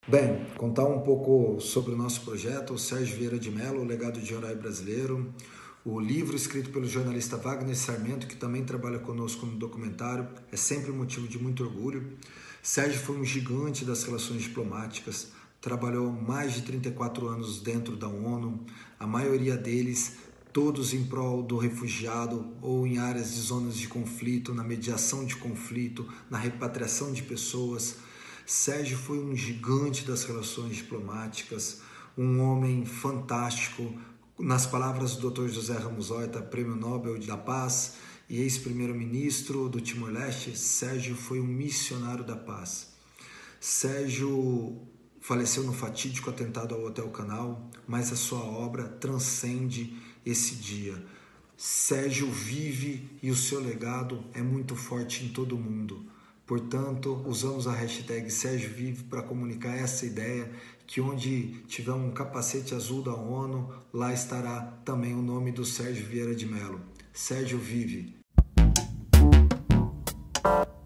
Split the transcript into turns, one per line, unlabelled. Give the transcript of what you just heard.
Bem, contar um pouco sobre o nosso projeto, o Sérgio Vieira de Mello, o legado de herói brasileiro, o livro escrito pelo jornalista Wagner Sarmento, que também trabalha conosco no documentário, é sempre um motivo de muito orgulho. Sérgio foi um gigante das relações diplomáticas, trabalhou mais de 34 anos dentro da ONU, a maioria deles todos em prol do refugiado ou em áreas de zonas de conflito, na mediação de conflito, na repatriação de pessoas. Sérgio foi um gigante das relações diplomáticas, um homem fantástico. Nas palavras do Dr. José Ramos Horta, Prêmio Nobel da Paz e ex-primeiro-ministro do Timor-Leste, Sérgio foi um missionário da paz. Sérgio faleceu no fatídico atentado ao Hotel Canal, mas a sua obra transcende esse dia. Sérgio vive e o seu legado é muito forte em todo o mundo. Portanto, usamos a hashtag Sérgio Vive para comunicar essa ideia que onde tiver um capacete azul da ONU, lá estará também o nome do Sérgio Vieira de Mello. Sérgio Vive.